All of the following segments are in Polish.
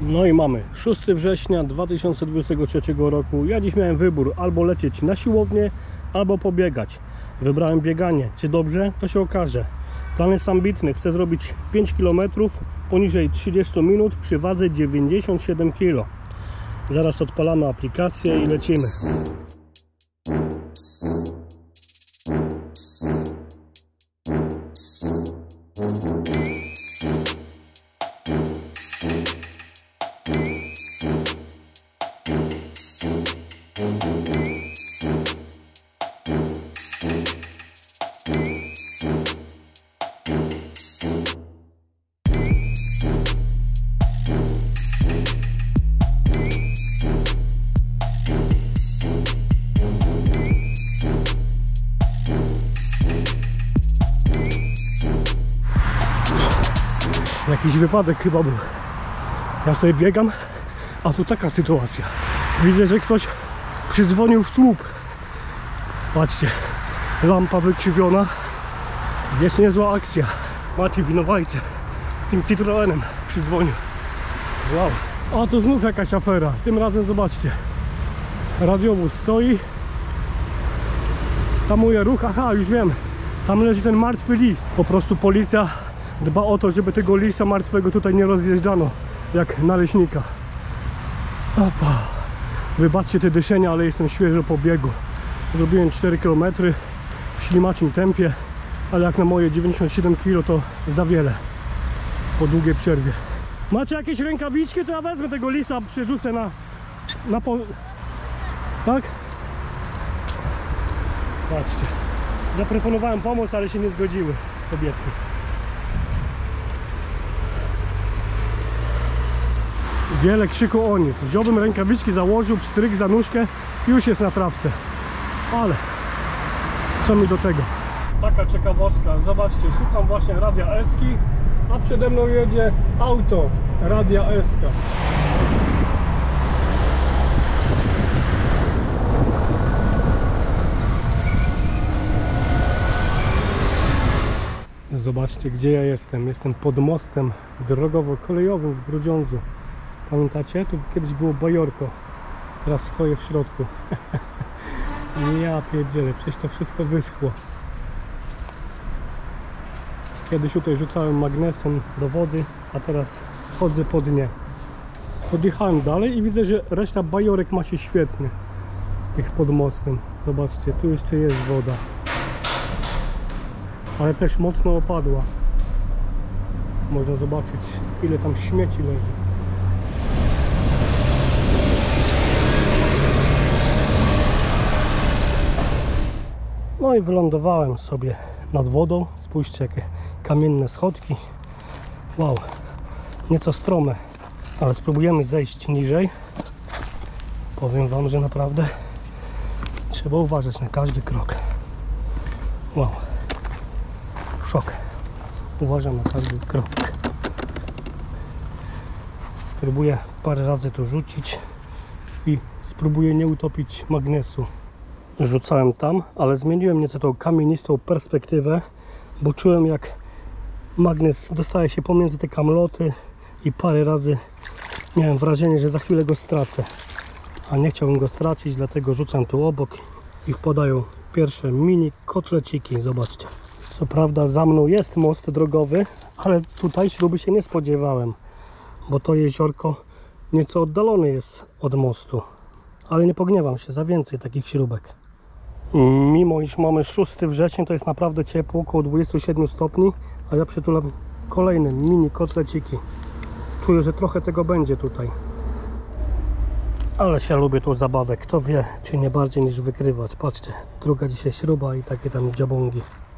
No i mamy 6 września 2023 roku. Ja dziś miałem wybór: albo lecieć na siłownię, albo pobiegać. Wybrałem bieganie. Czy dobrze? To się okaże. Plan jest ambitny. Chcę zrobić 5 km poniżej 30 minut przy wadze 97 kg. Zaraz odpalamy aplikację i lecimy. Jakiś wypadek chyba był. Ja sobie biegam, a tu taka sytuacja. Widzę, że ktoś przydzwonił w słup. Patrzcie, lampa wykrzywiona. Jest niezła akcja. Maciej winowajcę tym Citroenem przydzwonił. Wow. A tu znów jakaś afera. Tym razem zobaczcie. Radiowóz stoi. Tamuje ruch. Aha, już wiem. Tam leży ten martwy lis. Po prostu policja dba o to, żeby tego lisa martwego tutaj nie rozjeżdżano, jak naleśnika. Opa. Wybaczcie te dyszenia, ale jestem świeżo po biegu. Zrobiłem 4 km w ślimaczym tempie, ale jak na moje 97 kg to za wiele po długiej przerwie. Macie jakieś rękawiczki? To ja wezmę tego lisa, przerzucę na tak? Patrzcie. Zaproponowałem pomoc, ale się nie zgodziły kobietki. Wiele krzyku o nic. Wziąłbym rękawiczki, założył, pstryk za nóżkę i już jest na trawce. Ale co mi do tego? Taka ciekawostka. Zobaczcie, szukam właśnie Radia Eski, a przede mną jedzie auto Radia Eska. Zobaczcie, gdzie ja jestem. Jestem pod mostem drogowo-kolejowym w Grudziądzu. Pamiętacie? Tu kiedyś było bajorko. Teraz stoję w środku. Ja pierdzielę, przecież to wszystko wyschło. Kiedyś tutaj rzucałem magnesem do wody, a teraz chodzę po dnie. Podjechałem dalej i widzę, że reszta bajorek ma się świetnie. Tych pod mostem. Zobaczcie, tu jeszcze jest woda. Ale też mocno opadła. Można zobaczyć, ile tam śmieci leży. No i wylądowałem sobie nad wodą. Spójrzcie, jakie kamienne schodki. Wow, nieco strome, ale spróbujemy zejść niżej. Powiem wam, że naprawdę trzeba uważać na każdy krok. Wow, szok. Uważam na każdy krok. Spróbuję parę razy to rzucić i spróbuję nie utopić magnesu. Rzucałem tam, ale zmieniłem nieco tą kamienistą perspektywę, bo czułem, jak magnes dostaje się pomiędzy te kamloty i parę razy miałem wrażenie, że za chwilę go stracę. A nie chciałbym go stracić, dlatego rzucam tu obok i podają pierwsze mini kotleciki. Zobaczcie. Co prawda za mną jest most drogowy, ale tutaj śruby się nie spodziewałem, bo to jeziorko nieco oddalone jest od mostu. Ale nie pogniewam się za więcej takich śrubek. Mimo iż mamy 6 września, to jest naprawdę ciepło, około 27 stopni, a ja przytulam kolejne mini kotleciki. Czuję, że trochę tego będzie tutaj. Ale się lubię tą zabawę. Kto wie, czy nie bardziej niż wykrywać. Patrzcie, druga dzisiaj śruba i takie tam dziabągi.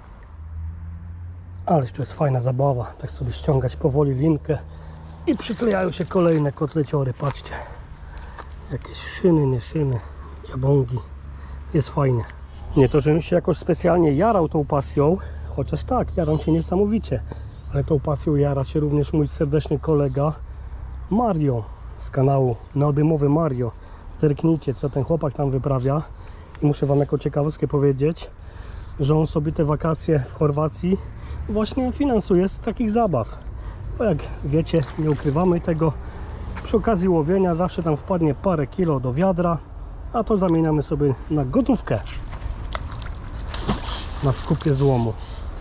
Ależ to jest fajna zabawa. Tak sobie ściągać powoli linkę i przyklejają się kolejne kotleciory. Patrzcie. Jakieś szyny, nie szyny, dziabągi. Jest fajnie. Nie to, żebym się jakoś specjalnie jarał tą pasją, chociaż tak, jaram się niesamowicie. Ale tą pasją jara się również mój serdeczny kolega Mario z kanału Neodymowy Mario. Zerknijcie, co ten chłopak tam wyprawia. I muszę wam jako ciekawostkę powiedzieć, że on sobie te wakacje w Chorwacji właśnie finansuje z takich zabaw. Bo jak wiecie, nie ukrywamy tego, Przy okazji łowienia zawsze tam wpadnie parę kilo do wiadra, a to zamieniamy sobie na gotówkę na skupie złomu.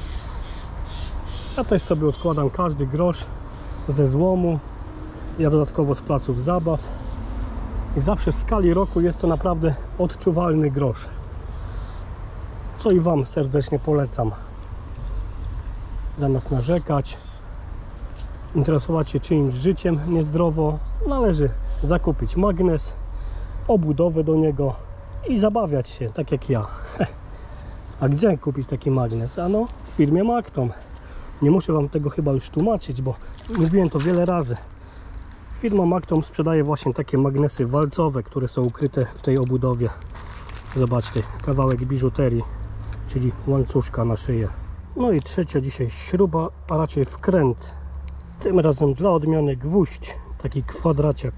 Ja też sobie odkładam każdy grosz ze złomu, ja dodatkowo z placów zabaw i zawsze w skali roku jest to naprawdę odczuwalny grosz, co i Wam serdecznie polecam. Zamiast narzekać, interesować się czyimś życiem niezdrowo, należy zakupić magnes, obudowę do niego i zabawiać się, tak jak ja. A gdzie kupić taki magnes? Ano w firmie Maktom. Nie muszę Wam tego chyba już tłumaczyć, bo mówiłem to wiele razy. Firma Maktom sprzedaje właśnie takie magnesy walcowe, które są ukryte w tej obudowie. Zobaczcie, kawałek biżuterii, czyli łańcuszka na szyję. No i trzecia dzisiaj śruba, a raczej wkręt. Tym razem dla odmiany gwóźdź, taki kwadraciak.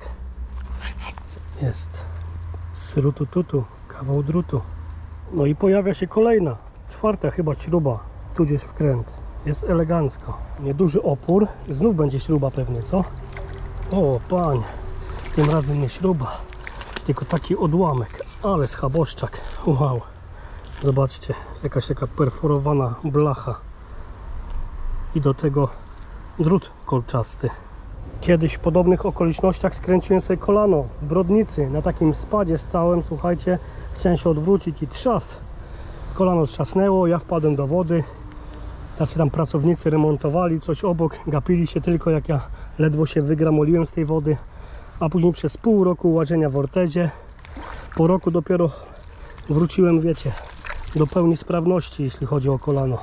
Jest z rutututu, kawał drutu. No i pojawia się kolejna, czwarta chyba śruba, tudzież wkręt. Jest elegancko. Nieduży opór, znów będzie śruba pewnie, co? O panie, tym razem nie śruba, tylko taki odłamek, ale schaboszczak. Wow, zobaczcie, jakaś taka perforowana blacha i do tego drut kolczasty. Kiedyś w podobnych okolicznościach skręciłem sobie kolano w Brodnicy. Na takim spadzie stałem, słuchajcie, chciałem się odwrócić i trzas. Kolano trzasnęło, ja wpadłem do wody. Tacy tam pracownicy remontowali coś obok, gapili się tylko, jak ja ledwo się wygramoliłem z tej wody. A później przez pół roku łażenia w ortezie, po roku dopiero wróciłem, wiecie, do pełni sprawności, jeśli chodzi o kolano.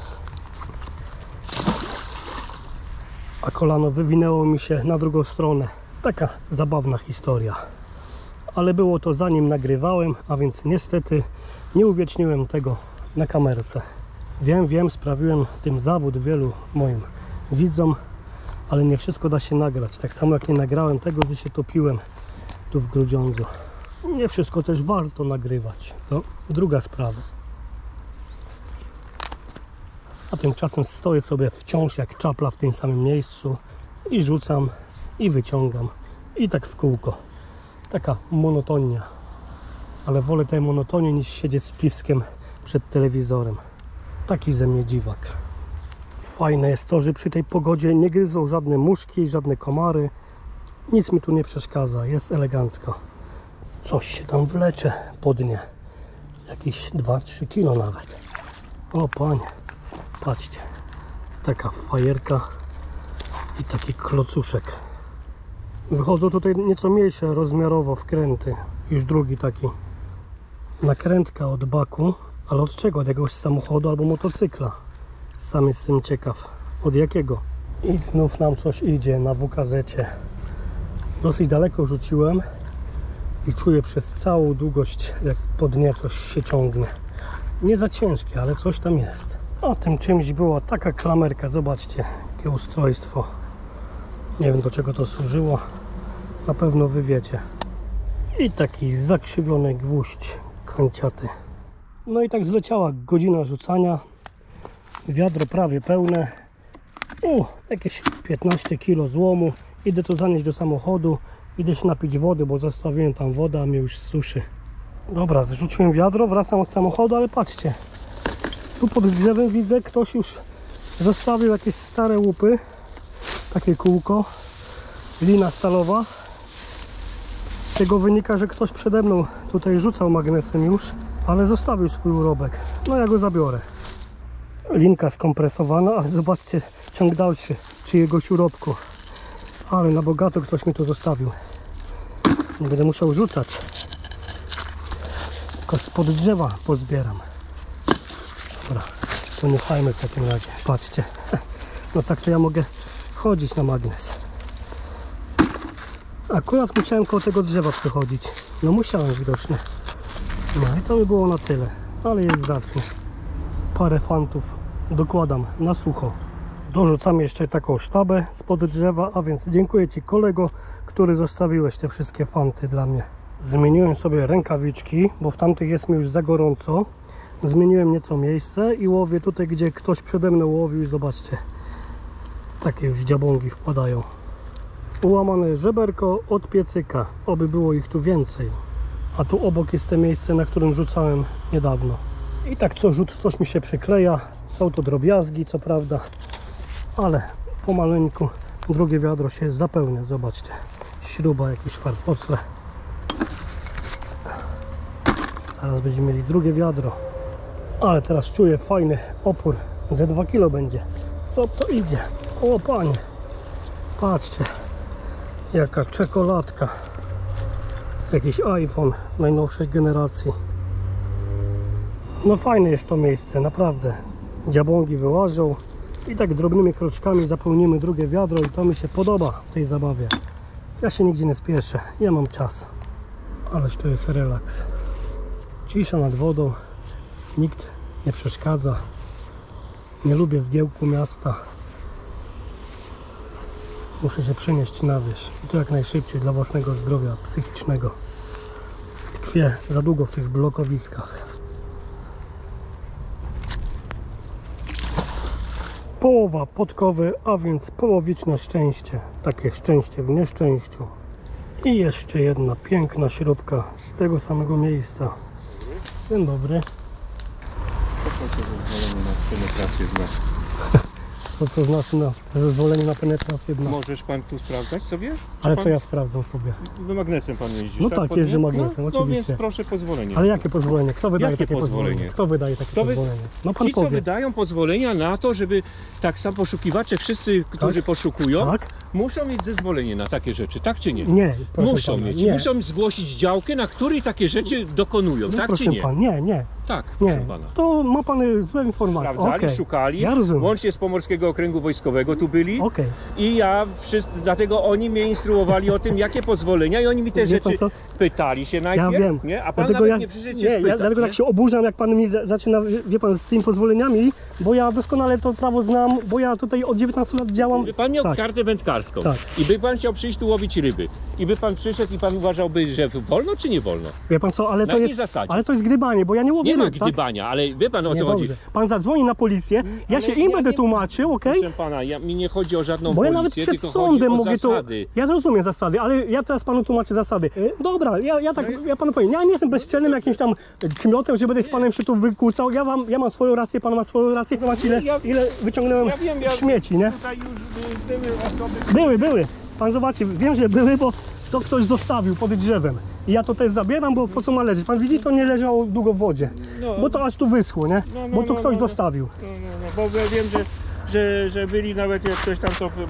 A kolano wywinęło mi się na drugą stronę. Taka zabawna historia. Ale było to zanim nagrywałem, a więc niestety nie uwieczniłem tego na kamerce. Wiem, sprawiłem tym zawód wielu moim widzom, ale nie wszystko da się nagrać. Tak samo jak nie nagrałem tego, że się topiłem tu w Grudziądzu. Nie wszystko też warto nagrywać. To druga sprawa. A tymczasem stoję sobie wciąż jak czapla w tym samym miejscu i rzucam, i wyciągam, i tak w kółko. Taka monotonia. Ale wolę tej monotonii niż siedzieć z piwskiem przed telewizorem. Taki ze mnie dziwak. Fajne jest to, że przy tej pogodzie nie gryzą żadne muszki, żadne komary. Nic mi tu nie przeszkadza, jest elegancko. Coś się tam wlecze po dnie. Jakieś 2-3 kilo nawet. O panie, patrzcie. Taka fajerka i taki klocuszek. Wychodzą tutaj nieco mniejsze rozmiarowo wkręty. Już drugi taki. Nakrętka od baku. Ale od czego? Od jakiegoś samochodu albo motocykla. Sam jestem ciekaw. Od jakiego? I znów nam coś idzie na WKZ-cie. Dosyć daleko rzuciłem i czuję przez całą długość, jak po dnie coś się ciągnie. Nie za ciężkie, ale coś tam jest. O tym czymś była taka klamerka. Zobaczcie, jakie ustrojstwo. Nie wiem, do czego to służyło. Na pewno wy wiecie. I taki zakrzywiony gwóźdź kąciaty. No i tak zleciała godzina rzucania. Wiadro prawie pełne. Jakieś 15 kg złomu. Idę to zanieść do samochodu. Idę się napić wody, bo zostawiłem tam wodę, a mnie już suszy. Dobra, zrzuciłem wiadro, wracam od samochodu, ale patrzcie. Tu pod drzewem widzę, ktoś już zostawił jakieś stare łupy. Takie kółko. Lina stalowa. Z tego wynika, że ktoś przede mną tutaj rzucał magnesem już, ale zostawił swój urobek. No ja go zabiorę. Linka skompresowana, ale zobaczcie, ciąg dalszy czyjegoś urobku. Ale na bogato ktoś mi tu zostawił. Nie będę musiał rzucać. Tylko spod drzewa pozbieram. Dobra, to nie fajmy w takim razie. Patrzcie. No tak to ja mogę chodzić na magnes. Akurat musiałem koło tego drzewa przechodzić. No musiałem widocznie. No i to by było na tyle. Ale jest zacnie. Parę fantów dokładam na sucho. Dorzucam jeszcze taką sztabę spod drzewa, a więc dziękuję Ci, kolego, który zostawiłeś te wszystkie fanty dla mnie. Zmieniłem sobie rękawiczki, bo w tamtych jest mi już za gorąco. Zmieniłem nieco miejsce i łowię tutaj, gdzie ktoś przede mną łowił. Zobaczcie, takie już dziabągi wpadają. ułamane żeberko od piecyka. Oby było ich tu więcej. A tu obok jest to miejsce, na którym rzucałem niedawno. I tak co rzut coś mi się przykleja. Są to drobiazgi, co prawda, ale pomaleńku drugie wiadro się zapełnia. Zobaczcie, śruba, jakieś farfocle. Zaraz będziemy mieli drugie wiadro. Ale teraz czuję fajny opór. Ze 2 kg będzie. Co to idzie? O panie, patrzcie, jaka czekoladka. Jakiś iPhone najnowszej generacji. No fajne jest to miejsce, naprawdę. Dziabłągi wyłażą i tak drobnymi kroczkami zapełnimy drugie wiadro i to mi się podoba w tej zabawie. Ja się nigdzie nie spieszę, ja mam czas. Ależ to jest relaks. Cisza nad wodą, nikt nie przeszkadza. Nie lubię zgiełku miasta. Muszę się przenieść na wieś i to jak najszybciej dla własnego zdrowia psychicznego. Tkwię za długo w tych blokowiskach. Połowa podkowy, a więc połowiczne szczęście. Takie szczęście w nieszczęściu. I jeszcze jedna piękna śrubka z tego samego miejsca. Dzień dobry. Poproszę zezwolenie na penetrację w nas. To co znaczy na zezwolenie na penetrację dna? Możesz pan tu sprawdzać sobie? Ale pan... co ja sprawdzam sobie? No magnesem pan jeździsz, No tak, jeżdżę magnesem, no, oczywiście. No więc proszę pozwolenie. Ale jakie pozwolenie? Kto wydaje Jakie takie pozwolenie? Kto wydaje takie pozwolenie? No pan Ci, co powie. wydają pozwolenia na to, żeby tak samo poszukiwacze, wszyscy, którzy poszukują, Tak? muszą mieć zezwolenie na takie rzeczy, tak czy nie? Nie, proszę Muszą pana, mieć. nie. Muszą zgłosić działkę, na której takie rzeczy dokonują, No, tak proszę czy nie? pan, nie. Tak, Nie, proszę pana. to ma pan złe informacje. Sprawdzali, Okej. szukali, Ja rozumiem. łącznie z Pomorskiego Okręgu Wojskowego tu byli. Okej. I ja, dlatego oni mnie instruowali o tym, jakie pozwolenia i oni mi te Wie pan rzeczy co? pytali się Ja najpierw, wiem. nie? A pan Dlatego nawet ja, nie przyszedł nie, się spytać, dlatego nie? tak się oburzam, jak pan mi zaczyna, wie pan, z tymi pozwoleniami, bo ja doskonale to prawo znam, bo ja tutaj od 19 lat działam. Gdyby pan miał Tak. kartę wędkarską Tak. i by pan chciał przyjść tu łowić ryby i by pan przyszedł i pan uważałby, że wolno czy nie wolno? Wie pan co, ale Na to jakiej jest, zasadzie? ale to jest gdybanie, bo ja nie łowię Nie ma ryb, tak? gdybania, ale wie pan o Nie, co chodzi. dobrze. Pan zadzwoni na policję, ja ale się im ja będę nie- tłumaczył, okej? Proszę pana, mi nie chodzi o żadną Bo ja nawet policję, przed tylko sądem chodzi o mogę zasady. to. Ja rozumiem zasady, ale ja teraz panu tłumaczę zasady. Dobra, ja panu powiem, ja nie jestem bezczelnym jakimś tam kmiotem, że będę z panem się tu wykłócał. Ja mam swoją rację, pan ma swoją rację. Zobacz ile wyciągnąłem Ja wiem, śmieci, nie? Tutaj już były osoby, Były. Pan zobaczy, wiem, że były, bo to ktoś zostawił pod drzewem. I ja to też zabieram, bo po co ma leżeć? Pan widzi, to nie leżało długo w wodzie. No. Bo to aż tu wyschło, nie? Bo to ktoś zostawił. bo ja wiem, że byli nawet jak ktoś tam to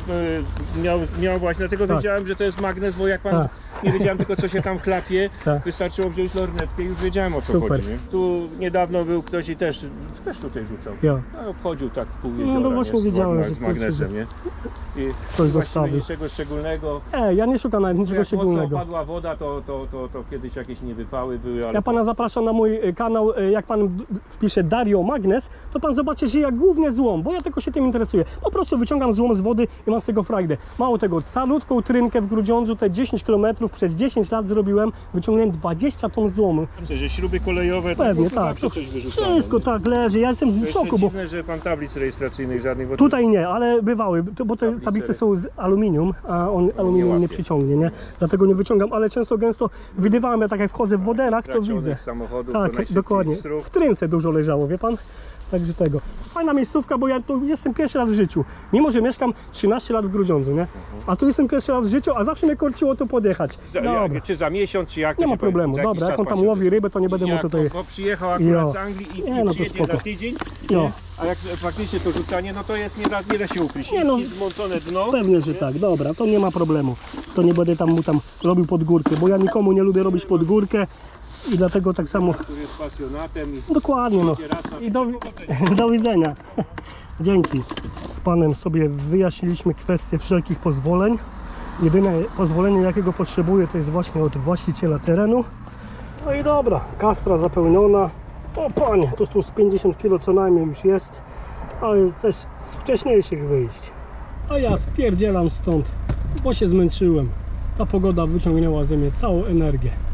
miał właśnie, dlatego Tak. wiedziałem, że to jest magnes, bo jak pan Tak. nie wiedziałem tylko co się tam chlapie, Tak. wystarczyło wziąć lornetkę i już wiedziałem o co Super. chodzi. Nie? Tu niedawno był ktoś i też tutaj rzucał. Ja. A obchodził tak pół No, jeziora, no właśnie nie? wiedziałem, że z magnesem, nie? I Ktoś właściwie zostawił. niczego szczególnego. Ja nie szukam nawet niczego Jak mocno szczególnego. opadła woda, to kiedyś jakieś niewypały były, ale Ja pana zapraszam na mój kanał, jak pan wpisze Dario Magnes, to pan zobaczy, że ja głównie złom, bo ja tylko się tym interesuję. Po prostu wyciągam złom z wody i mam z tego frajdę. Mało tego, calutką trynkę w Grudziądzu, te 10 km przez 10 lat zrobiłem, wyciągnąłem 20 ton złomu. że śruby kolejowe to Pewnie, po prostu tak. zawsze coś wyrzucano, Wszystko nie? tak leży, ja jestem To w jest szoku, bo dziwne, że pan tablic rejestracyjnych żadnych, bo tutaj nie, ale bywały, bo te tablice są z aluminium, a on aluminium nie łapie. przyciągnie, nie? Dlatego nie wyciągam, ale często gęsto wydywałem, ja tak jak wchodzę w woderach, to tracionych widzę. samochodów to Tak, najszybciej dokładnie. wzrok. W trynce dużo leżało, wie pan? Także tego. Fajna miejscówka, bo ja tu jestem pierwszy raz w życiu. Mimo, że mieszkam 13 lat w Grudziądzu, nie? A tu jestem pierwszy raz w życiu, a zawsze mnie korciło tu podjechać. Dobra, Czy za miesiąc, czy jak to nie ma się powie, problemu. za jakiś Dobra, jak czas on pan tam się łowi rybę, to nie będę mu jak tutaj... bo przyjechał akurat Jo. z Anglii i Nie, no to przyjedzie spoko. na tydzień, Jo. nie? A jak faktycznie to rzucanie, no to jest nie da się ukryć. Nie, no. Jest zmącone dno. Pewnie, że tak. Dobra, to nie ma problemu. To nie będę mu tam robił pod górkę, bo ja nikomu nie lubię robić pod górkę i dlatego tak samo... Który jest pasjonatem i Dokładnie, no. raz na I do widzenia. Dzięki. Z panem sobie wyjaśniliśmy kwestię wszelkich pozwoleń. Jedyne pozwolenie, jakiego potrzebuję, to jest właśnie od właściciela terenu. No i dobra, kastra zapełniona. O panie, to tu z 50 kg co najmniej już jest, ale też z wcześniejszych wyjść. A ja spierdzielam stąd, bo się zmęczyłem. Ta pogoda wyciągnęła ze mnie całą energię.